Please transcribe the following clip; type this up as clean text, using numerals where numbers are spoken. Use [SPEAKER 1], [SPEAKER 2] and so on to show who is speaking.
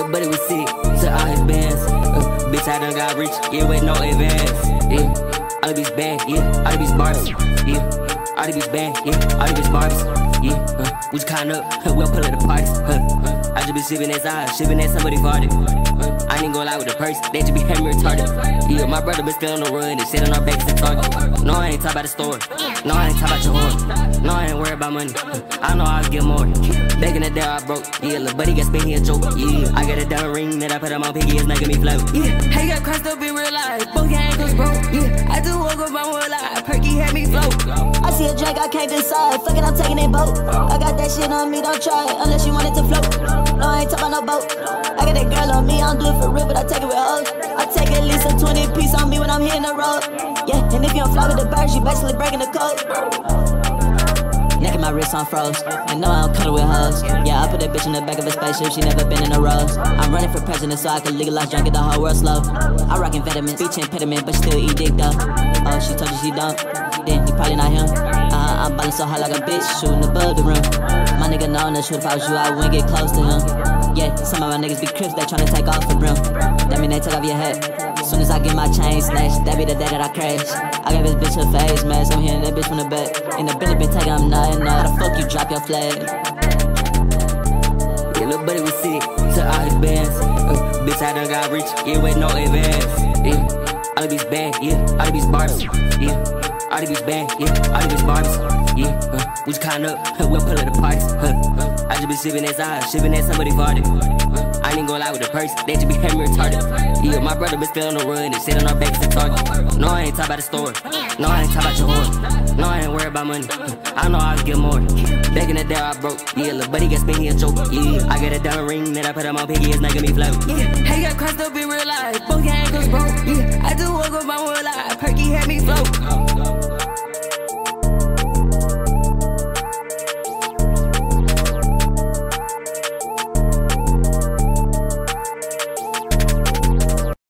[SPEAKER 1] little buddy was sick to all his bands. Bitch, I done got rich, yeah, with no advance. Yeah, all of these bad, yeah, all of these barbs. Yeah, all of these bad, yeah, all of these barbs. Yeah, we just count up, we'll pull at the parties. I just be sipping that side, shipping that somebody farted. I ain't gonna lie with the purse, they just be having me retarded. Yeah, my brother been still on the run, they sit on our backs and target. No, I ain't talk about the store. No, I ain't talk about your whore. No, I ain't worried about money. I know I'll get more. Back in the day, I broke. Yeah, little buddy got spent, he a joke. Yeah, I got a diamond ring that I put on my piggy, it's making me float. Yeah, hey, got crossed up in real life, both your ankles broke. Yeah, I do woke up on one line, perky had me float.
[SPEAKER 2] I see a drink, I can't decide. Fuck it, I'm taking it boat. I got that shit on me, don't try it unless you want it to float. No, I ain't talking about no boat. I got that girl on me, I don't do it for real, but I take it with hoes. I take at least a 20 piece on me when I'm hitting the road. Yeah, and if you don't fly with the birds, you basically breaking the code. Neck my wrist on froze, and no, I don't cuddle with hoes. Yeah, I put that bitch in the back of a spaceship, she never been in a rose. I'm running for president so I can legalize drinking the whole world slow. I rockin' vitamins, speech impediment, but still eat dick though. Oh, she told you she don't, then you probably not him. I'm ballin' so hard like a bitch, shooting above the rim. My nigga known that shoot if I was you, I wouldn't get close to him. Yeah, some of my niggas be crips, they tryna take off the brim. That mean they take off your hat. Soon as I get my chain snatched, that be the day that I crash. I gave this bitch a face mask, I'm hitting that bitch from the back. In the Billy been taking, I'm nothing. How the fuck you drop your flag?
[SPEAKER 1] Yeah, little buddy was sick to all his bands. Bitch, I done got rich, yeah, with no advance. Yeah, all of these bad, yeah, all of these barbs. Yeah, all of these bad, yeah, all of these barbs. Yeah, we just count up, we'll pull at the parties. I just be sipping that side, shipping that somebody farted. I ain't gonna lie with the purse, they just be having me retarded. Yeah, my brother been still on the run, they sit on our backs and target. No, I ain't talk about the store. No, I ain't talk about your whore. No, I ain't worried about money. I know I'll get more. Back in the day, I broke. Yeah, little buddy got spent, he a joke. Yeah, I got a diamond ring that I put on my piggy, it's making me float. Yeah, hey, got crossed up in real life, both your ankles broke.